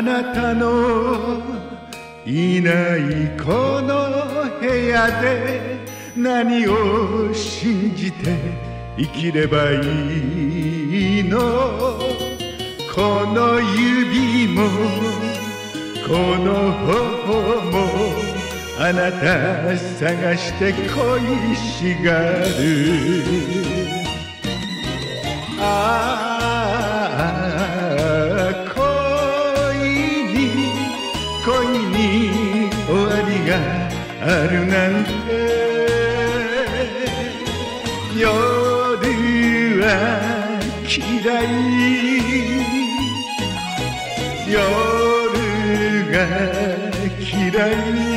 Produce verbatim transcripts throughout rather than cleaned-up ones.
あなたのいないこの部屋で何を信じて生きればいいの。この指もこの頬もあなた探して恋しがる。ああ恋に恋に終わりがあるなんて。夜は嫌い夜が嫌い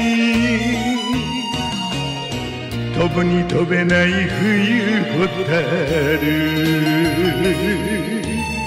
飛ぶに飛べない冬ホタル。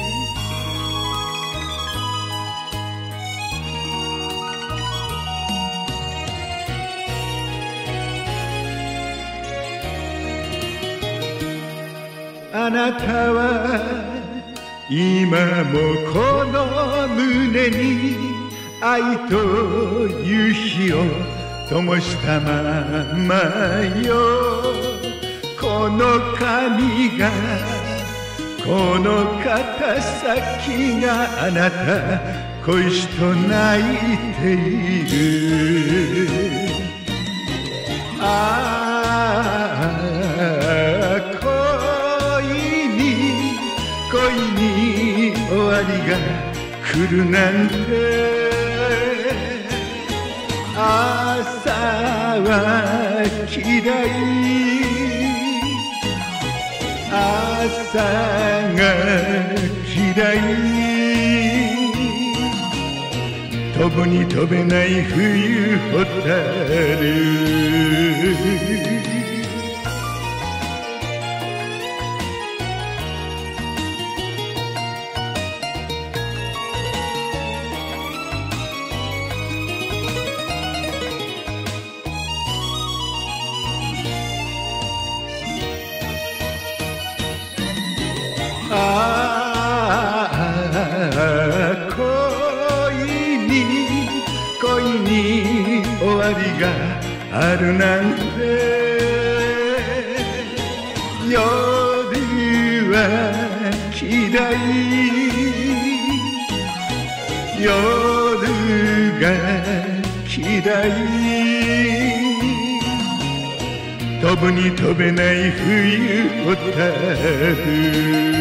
あなたは今もこの胸に愛と夕日を灯したままよ。この髪がこの肩先があなた恋しと泣いている。ああ恋に終わりが来るなんて。朝は嫌い朝が嫌い飛ぶに飛べない冬ホタル。ああ恋に恋に終わりがあるなんて。夜は嫌い夜が嫌い飛ぶに飛べない冬ホタル。